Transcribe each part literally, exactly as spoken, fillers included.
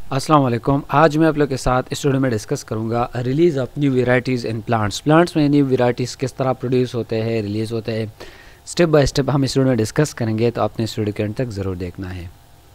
अस्सलाम वालेकुम। आज मैं आप लोग के साथ इस वीडियो में डिस्कस करूंगा release of new varieties in plants. Plants में न्यू वेराइटीज़ किस तरह प्रोड्यूस होते हैं, रिलीज़ होते हैं, स्टेप बाय स्टेप हम इस वीडियो में डिस्कस करेंगे, तो आपने इस वीडियो के एंड तक ज़रूर देखना है।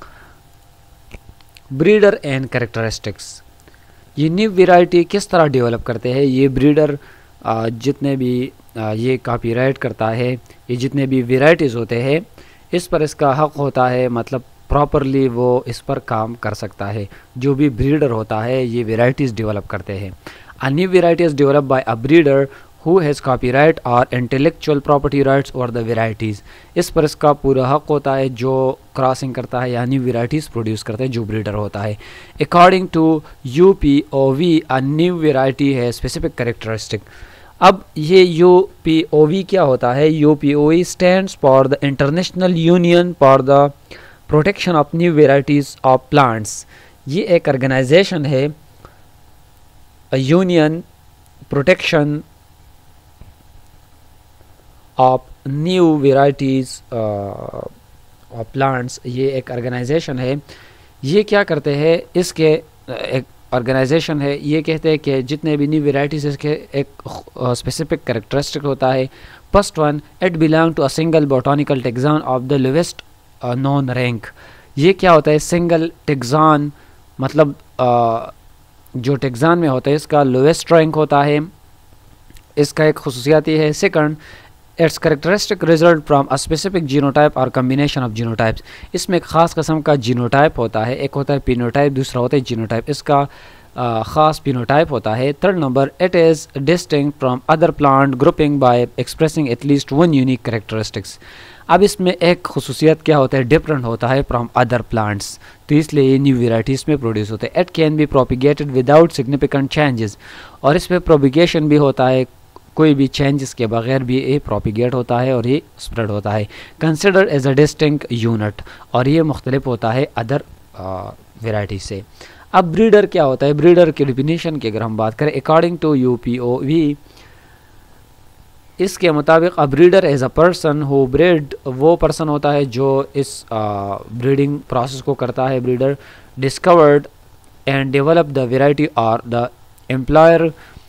ब्रीडर एंड कैरेक्टरिस्टिक्स, ये न्यू वेराइटी किस तरह डेवलप करते हैं। ये ब्रीडर जितने भी ये कॉपीराइट करता है, ये जितने भी वेराइटीज़ होते हैं इस पर इसका हक होता है, मतलब प्रॉपरली वो इस पर काम कर सकता है। जो भी ब्रीडर होता है ये वेराइटीज़ डेवलप करते हैं। A new variety is develop by a breeder who has copyright और इंटेलेक्चुअल प्रॉपर्टी राइट्स और द वेराइटीज़। इस पर इसका पूरा हक होता है जो क्रॉसिंग करता है या न्यू वेराइटीज़ प्रोड्यूस करता है, जो ब्रीडर होता है। According to U P O V a new variety है स्पेसिफिक कैरेक्टरिस्टिक। अब ये यू पी ओ वी क्या होता है? U P O V stands for the International Union for the Protection of new varieties of plants. ये एक organisation है, union protection of new varieties of plants. ये एक ऑर्गेनाइजेशन है। ये क्या करते हैं? इसके एक ऑर्गेनाइजेशन है, ये कहते हैं कि जितने भी न्यू वेराइटीज़ इसके एक स्पेसिफिक कैरेक्टरिस्टिक होता है। First one, it belong to a single botanical taxon of the lowest known rank. ये क्या होता है? सिंगल टेक्सान, मतलब uh, जो टेक्सान में होता है इसका लोवेस्ट रैंक होता है। इसका एक खुसूसियत ये है। Second, its characteristic result from a specific genotype और कम्बिनेशन ऑफ जीनोटाइप्स। इसमें एक ख़ास किस्म का जीनोटाइप होता है, एक होता है पिनोटाइप, दूसरा होता है जीनोटाइप। इसका uh, ख़ास पिनोटाइप होता है। Third number, it is distinct from other plant grouping by expressing at least one unique characteristics. अब इसमें एक खुसूसियत क्या होता है? डिफरेंट होता है फ्रॉम अदर प्लांट्स, तो इसलिए ये न्यू वेराइटीज़ में प्रोड्यूस होते हैं। It can be propagated without significant changes, और इस पर प्रोपिगेशन भी होता है, कोई भी चेंजेस के बगैर भी ये प्रोपिगेट होता है और ये स्प्रेड होता है। Consider as a distinct unit, और ये मुख्तलिफ होता है अदर वेराइटी से। अब ब्रीडर क्या होता है? ब्रीडर की डिफिनीशन की अगर हम बात करें, according to U P O V, इसके मुताबिक a breeder as a person who breed, वो पर्सन होता है जो इस ब्रीडिंग प्रोसेस को करता है। Breeder discovered and develop the variety और the employer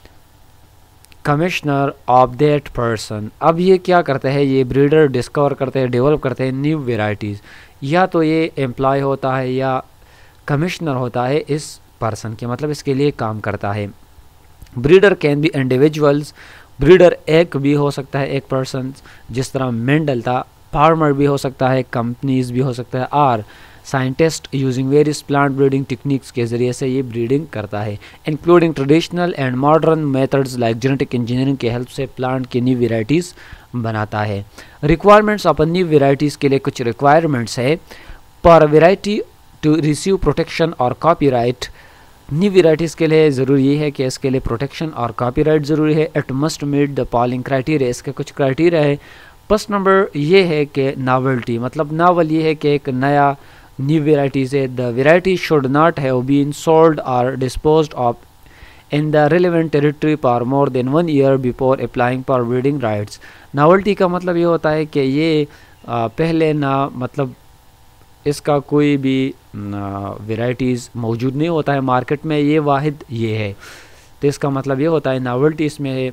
commissioner of that person. अब ये क्या करते हैं? ये ब्रीडर डिस्कवर करते हैं, डेवलप करते हैं न्यू वेराइटीज़। या तो ये एम्प्लॉय होता है या कमिश्नर होता है इस पर्सन के, मतलब इसके लिए काम करता है। Breeder can be individuals, breeder एक भी हो सकता है, एक पर्सन, जिस तरह मेंडल था। फार्मर भी हो सकता है, कंपनीज भी हो सकता है, और scientist using various plant breeding techniques के ज़रिए से ये ब्रीडिंग करता है, including traditional and modern methods like genetic engineering के हेल्प से प्लांट की न्यू वेराइटीज़ बनाता है। रिक्वायरमेंट्स ऑफ न्यू वेराइटीज़ के लिए कुछ रिक्वायरमेंट्स है। पर वेराइटी टू रिसीव प्रोटेक्शन और कॉपीराइट, न्यू वेराइटीज़ के लिए ज़रूरी है कि इसके लिए प्रोटेक्शन और कॉपीराइट ज़रूरी है। It must meet the following criteria, इसके कुछ क्राइटेरिया है। फर्स्ट नंबर ये है कि नावल्टी, मतलब नावल ये है कि एक नया न्यू वेराइटीज़ है। The variety should not have been sold और disposed of in the relevant territory for more than one year before applying for breeding rights. Novelty का मतलब ये होता है कि ये आ, पहले ना, मतलब इसका कोई भी वेराइटीज़ मौजूद नहीं होता है मार्केट में, ये वाहिद ये है। तो इसका मतलब ये होता है नावल्टी इसमें है,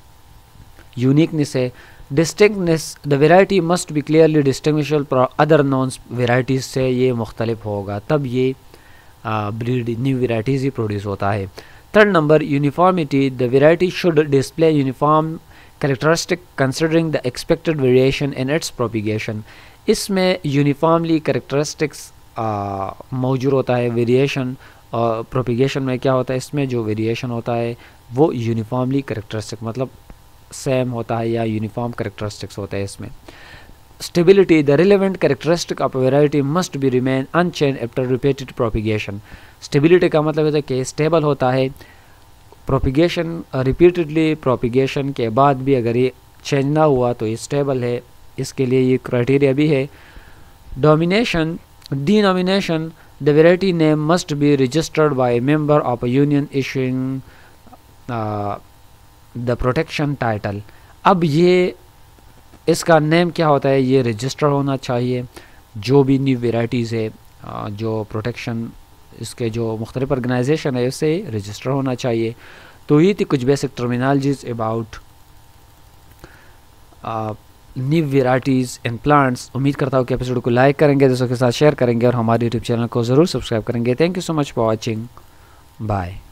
यूनिकनेस है। Distinctness, the variety must be clearly distinguishable from other known varieties से ये मुख्तलिफ होगा, तब ये ब्रीड न्यू वेराइटीज़ ही प्रोड्यूस होता है। Third number, uniformity, the variety should display uniform characteristic considering the expected variation in its propagation. इसमें यूनिफॉर्मली कैरेक्टरिस्टिक्स मौजूद होता है। वेरिएशन और प्रोपिगेशन में क्या होता है? इसमें जो वेरिएशन होता है वो यूनिफॉर्मली कैरेक्टरिस्टिक, मतलब सेम होता है या यूनिफॉर्म कैरेक्टरिस्टिक्स होता है इसमें। Stability, the relevant characteristic of variety must be remain unchange after repeated propagation. Stability का मतलब होता है कि स्टेबल होता है, प्रोपिगेशन रिपीटेडली प्रोपिगेशन के बाद भी अगर ये चेंज ना हुआ तो ये स्टेबल है, इसके लिए ये क्राइटेरिया भी है। Domination, denomination, the variety name must be registered by member of a union issuing the protection title. अब ये इसका नेम क्या होता है? ये रजिस्टर होना चाहिए। जो भी न्यू वेराइटीज़ है जो प्रोटेक्शन इसके जो मुख्तलिफ ऑर्गेनाइजेशन है उससे रजिस्टर होना चाहिए। तो ये थी कुछ basic terminologies about new varieties and plants. उम्मीद करता हूँ कि एपिसोड को लाइक करेंगे, दोस्तों के साथ शेयर करेंगे और हमारे यूट्यूब चैनल को ज़रूर सब्सक्राइब करेंगे। Thank you so much for watching, bye.